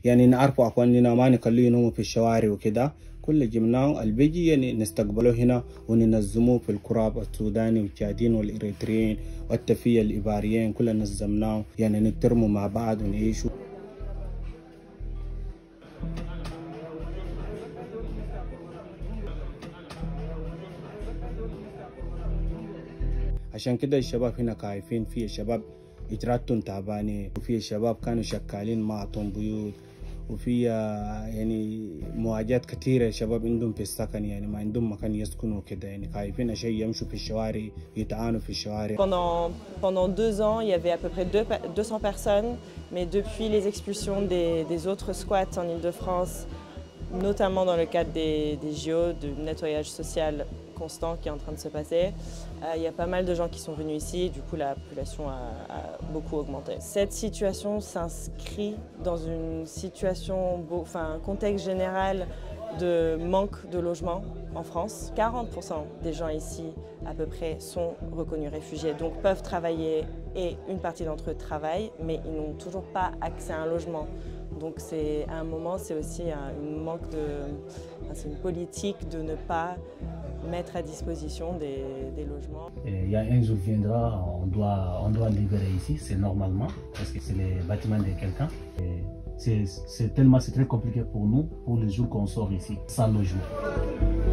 يعني نعرفوا أخواننا ما نخليه ينوموا في الشوارع وكده. كل جبناه البيجي يعني نستقبله هنا وننظموه في الكراب السوداني والتشادين والإريتريين والتفية الإيباريين كلنا نظمناه، يعني نترموا مع بعض ونعيشوا. عشان كده الشباب هنا خايفين، في الشباب إجراتهم تعبانة، وفي الشباب كانوا شكالين ما أعطوهم بيوت، وفي يعني مواجهات كثيرة الشباب عندهم في السكن، يعني ما عندهم مكان يسكنوا كده، يعني خايفين عشان يمشوا في الشوارع يتعانوا في الشوارع. Pendant 2 ans, il y avait à peu près 200 personnes, mais depuis les expulsions des autres squats en Île-de-France, notamment dans le cadre des JO, du nettoyage social constant qui est en train de se passer, il y a pas mal de gens qui sont venus ici, du coup la population a beaucoup augmenté. Cette situation s'inscrit dans une situation, un contexte général de manque de logement en France. 40% des gens ici à peu près sont reconnus réfugiés, donc peuvent travailler et une partie d'entre eux travaillent, mais ils n'ont toujours pas accès à un logement. Donc c'est à un moment, c'est aussi c'est une politique de ne pas mettre à disposition des logements. Il y a un jour viendra, on doit libérer ici, c'est normalement, parce que c'est les bâtiments de quelqu'un. C'est très compliqué pour nous, pour les jours qu'on sort ici, sans logement.